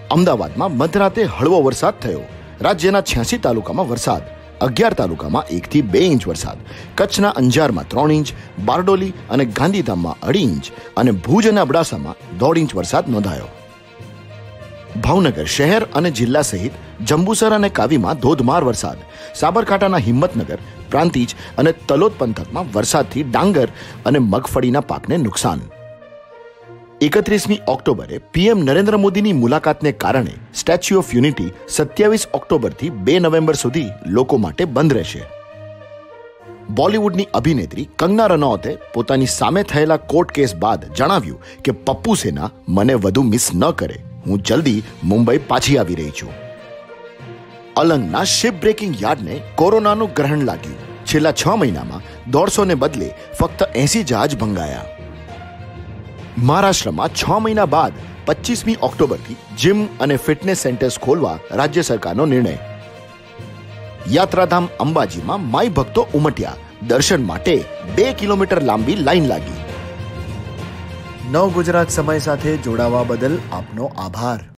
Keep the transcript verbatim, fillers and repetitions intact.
અમદાવાદમાં મધરાતે હળવો વરસાદ થયો. રાજ્યના છ્યાસી તાલુકામાં વરસાદ, અગિયાર તાલુકામાં એકથી બે ઇંચ વરસાદ. કચ્છના અંજારમાં ત્રણ ઇંચ, બારડોલી અને ગાંધીધામમાં અઢી ઇંચ અને ભુજ અને અબડાસામાં દોઢ ઇંચ વરસાદ નોંધાયો. ભાવનગર શહેર અને જિલ્લા સહિત જંબુસર અને કાવીમાં ધોધમાર વરસાદ. સાબરકાંઠાના હિંમતનગર, પ્રાંતિજ અને તલોદ પંથકમાં વરસાદથી ડાંગર અને મગફળીના પાકને નુકસાન. એકત્રીસમી ઓક્ટોબરે પીએમ નરેન્દ્ર મોદીની મુલાકાતને કારણે સ્ટેચ્યુ ઓફ યુનિટી સત્યાવીસ ઓક્ટોબરથી બે નવેમ્બર સુધી લોકો માટે બંધ રહેશે. બોલિવૂડની અભિનેત્રી કંગના રનૌતે પોતાની સામે થયેલા કોર્ટ કેસ બાદ જણાવ્યું કે પપ્પુ સેના મને વધુ મિસ ન કરે, હું જલ્દી મુંબઈ પાછી આવી રહી છું. અલંગના શિપ બ્રેકિંગ યાર્ડને કોરોનાનું ગ્રહણ લાગ્યું. છેલ્લા છ મહિનામાં દોઢસો ને બદલે ફક્ત એસી જહાજ ભંગાયા. મહારાષ્ટ્રમાં છ મહિના બાદ પચીસમી ઓક્ટોબરથી જીમ અને ફિટનેસ સેન્ટર્સ ખોલવા રાજ્ય સરકારનો નિર્ણય. યાત્રાધામ અંબાજીમાં માઈ ભક્તો ઉમટ્યા. દર્શન માટે બે કિલોમીટર લાંબી લાઈન લાગી. નવ ગુજરાત સમય સાથે જોડાવા બદલ આપનો આભાર.